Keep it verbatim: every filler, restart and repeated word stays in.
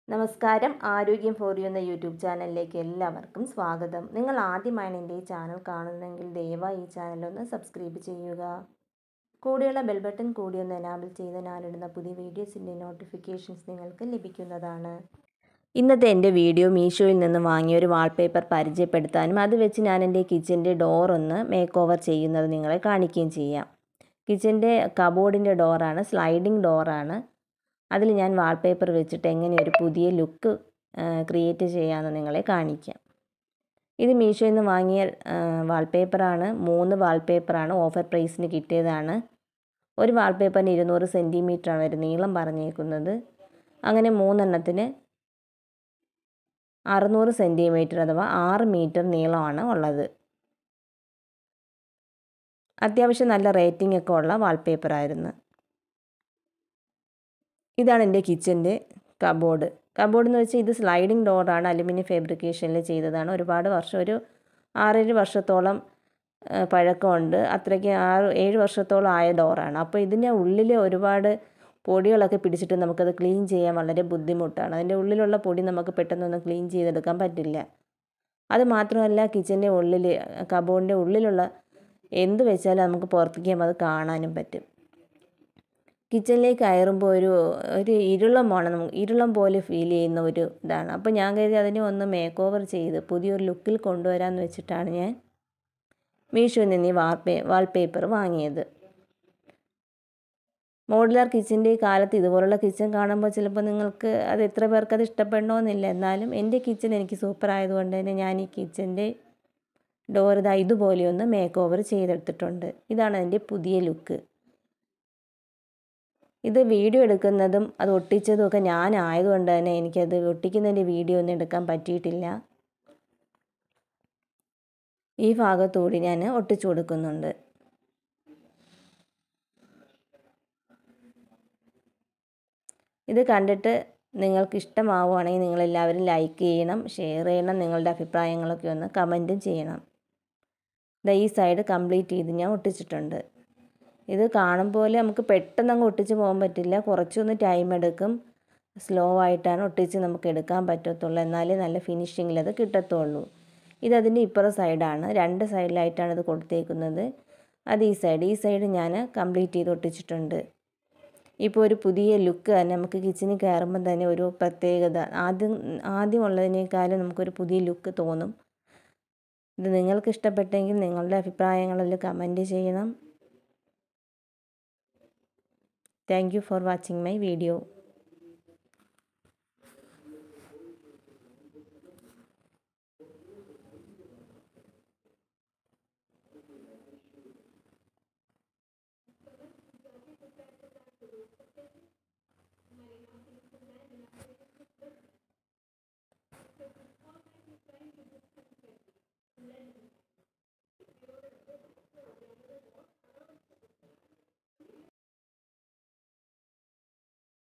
നമസ്കാരം. ആരോഗ്യം for you എന്ന യൂട്യൂബ് ചാനലിലേക്ക് എല്ലാവർക്കും സ്വാഗതം. നിങ്ങൾ ആദ്യമായാണ് എൻ്റെ ഈ ചാനൽ കാണുന്നതെങ്കിൽ ദയവായി ഈ ചാനലൊന്ന് സബ്സ്ക്രൈബ് ചെയ്യുക. കൂടെയുള്ള ബെൽ ബട്ടൺ കൂടി ഒന്ന് എനാബിൾ ചെയ്ത് ഞാനിടുന്ന പുതിയ വീഡിയോസിൻ്റെ നോട്ടിഫിക്കേഷൻസ് നിങ്ങൾക്ക് ലഭിക്കുന്നതാണ്. ഇന്നത്തെ എൻ്റെ വീഡിയോ മീഷോയിൽ നിന്ന് വാങ്ങിയ ഒരു വാൾപേപ്പർ പരിചയപ്പെടുത്താനും അത് വെച്ച് ഞാൻ എൻ്റെ കിച്ചൻ്റെ ഡോർ ഒന്ന് മേക്ക് ഓവർ ചെയ്യുന്നത് നിങ്ങളെ കാണിക്കുകയും ചെയ്യാം. കിച്ചൻ്റെ കബോർഡിൻ്റെ ഡോറാണ്, സ്ലൈഡിങ് ഡോറാണ്. അതിൽ ഞാൻ വാൾപേപ്പർ വെച്ചിട്ട് എങ്ങനെ ഒരു പുതിയ ലുക്ക് ക്രിയേറ്റ് ചെയ്യാമെന്ന് നിങ്ങളെ കാണിക്കാം. ഇത് മീഷോയിൽ നിന്ന് വാങ്ങിയ വാൾപേപ്പറാണ്. മൂന്ന് വാൾപേപ്പറാണ് ഓഫർ പ്രൈസിന് കിട്ടിയതാണ്. ഒരു വാൾപേപ്പറിന് ഇരുന്നൂറ് സെൻറ്റിമീറ്ററാണ് ഒരു നീളം പറഞ്ഞേക്കുന്നത്. അങ്ങനെ മൂന്നെണ്ണത്തിന് അറുന്നൂറ് സെൻറ്റിമീറ്റർ അഥവാ ആറ് മീറ്റർ നീളമാണ് ഉള്ളത്. അത്യാവശ്യം നല്ല റേറ്റിംഗ് ഒക്കെ ഉള്ള വാൾപേപ്പറായിരുന്നു. ഇതാണ് എൻ്റെ കിച്ചൻ്റെ കബോർഡ്. കബോർഡ് എന്ന് വെച്ചാൽ ഇത് സ്ലൈഡിങ് ഡോറാണ്, അലുമിനിയം ഫാബ്രിക്കേഷനിൽ ചെയ്തതാണ്. ഒരുപാട് വർഷം, ഒരു ആറേഴ് വർഷത്തോളം പഴക്കമുണ്ട്. അത്രയ്ക്ക് ആറ് ഏഴ് വർഷത്തോളം ആയ ഡോറാണ്. അപ്പോൾ ഇതിൻ്റെ ഉള്ളിൽ ഒരുപാട് പൊടികളൊക്കെ പിടിച്ചിട്ട് നമുക്കത് ക്ലീൻ ചെയ്യാൻ വളരെ ബുദ്ധിമുട്ടാണ്. അതിൻ്റെ ഉള്ളിലുള്ള പൊടി നമുക്ക് പെട്ടെന്നൊന്നും ക്ലീൻ ചെയ്തെടുക്കാൻ പറ്റില്ല. അത് മാത്രമല്ല, കിച്ചൻ്റെ ഉള്ളിൽ കബോർഡിൻ്റെ ഉള്ളിലുള്ള എന്ത് വെച്ചാലും നമുക്ക് പുറത്തേക്ക് അത് കാണാനും പറ്റും. കിച്ചണിലേക്ക് കയറുമ്പോൾ ഒരു ഒരു ഇരുളമാണ്, നമുക്ക് ഇരുളം പോലെ ഫീൽ ചെയ്യുന്ന ഒരു ഇതാണ്. അപ്പോൾ ഞാൻ കരുതി അതിനെ ഒന്ന് മേക്ക് ഓവർ ചെയ്ത് പുതിയൊരു ലുക്കിൽ കൊണ്ടുവരാമെന്ന് വെച്ചിട്ടാണ് ഞാൻ മീഷോയിൽ നിന്ന് ഈ വാൾപേ വാൾപേപ്പർ വാങ്ങിയത്. മോഡുലാർ കിച്ചൻ്റെ കാലത്ത് ഇതുപോലുള്ള കിച്ചൺ കാണുമ്പോൾ ചിലപ്പോൾ നിങ്ങൾക്ക് അത് എത്ര പേർക്ക് അത് ഇഷ്ടപ്പെടണമെന്നില്ല. എന്നാലും എൻ്റെ കിച്ചൺ എനിക്ക് സൂപ്പർ ആയതുകൊണ്ട് തന്നെ ഞാൻ ഈ കിച്ചൻ്റെ ഡോർ ഇതാ ഇതുപോലെ ഒന്ന് മേക്ക് ഓവർ ചെയ്തെടുത്തിട്ടുണ്ട്. ഇതാണ് എൻ്റെ പുതിയ ലുക്ക്. ഇത് വീഡിയോ എടുക്കുന്നതും അത് ഒട്ടിച്ചതും ഒക്കെ ഞാനായതുകൊണ്ട് തന്നെ എനിക്കത് ഒട്ടിക്കുന്നതിൻ്റെ വീഡിയോ ഒന്നും എടുക്കാൻ പറ്റിയിട്ടില്ല. ഈ ഭാഗത്തുകൂടി ഞാൻ ഒട്ടിച്ചു കൊടുക്കുന്നുണ്ട്. ഇത് കണ്ടിട്ട് നിങ്ങൾക്ക് ഇഷ്ടമാവുകയാണെങ്കിൽ നിങ്ങളെല്ലാവരും ലൈക്ക് ചെയ്യണം, ഷെയർ ചെയ്യണം, നിങ്ങളുടെ അഭിപ്രായങ്ങളൊക്കെ ഒന്ന് കമൻറ്റും ചെയ്യണം. ഈ സൈഡ് കംപ്ലീറ്റ് ചെയ്ത് ഞാൻ ഒട്ടിച്ചിട്ടുണ്ട്. ഇത് കാണും പോലെ നമുക്ക് പെട്ടെന്ന് അങ്ങ് ഒട്ടിച്ച് പോകാൻ പറ്റില്ല. കുറച്ചൊന്ന് ടൈം എടുക്കും. സ്ലോ ആയിട്ടാണ് ഒട്ടിച്ച് നമുക്ക് എടുക്കാൻ പറ്റത്തുള്ളൂ. എന്നാലേ നല്ല ഫിനിഷിങ്ങിൽ അത് കിട്ടത്തുള്ളൂ. ഇതതിൻ്റെ ഇപ്പുറ സൈഡാണ്. രണ്ട് സൈഡിലായിട്ടാണ് ഇത് കൊടുത്തേക്കുന്നത്. അത് ഈ സൈഡ് ഈ സൈഡ് ഞാൻ കംപ്ലീറ്റ് ചെയ്ത് ഒട്ടിച്ചിട്ടുണ്ട്. ഇപ്പോൾ ഒരു പുതിയ ലുക്ക് തന്നെ നമുക്ക് കിച്ചണിൽ കയറുമ്പോൾ തന്നെ ഒരു പ്രത്യേകത, ആദ്യം ആദ്യം ഉള്ളതിനേക്കാളും നമുക്കൊരു പുതിയ ലുക്ക് തോന്നും. ഇത് നിങ്ങൾക്ക് ഇഷ്ടപ്പെട്ടെങ്കിൽ നിങ്ങളുടെ അഭിപ്രായങ്ങളിൽ കമൻറ്റ് ചെയ്യണം. Thank you for watching my video.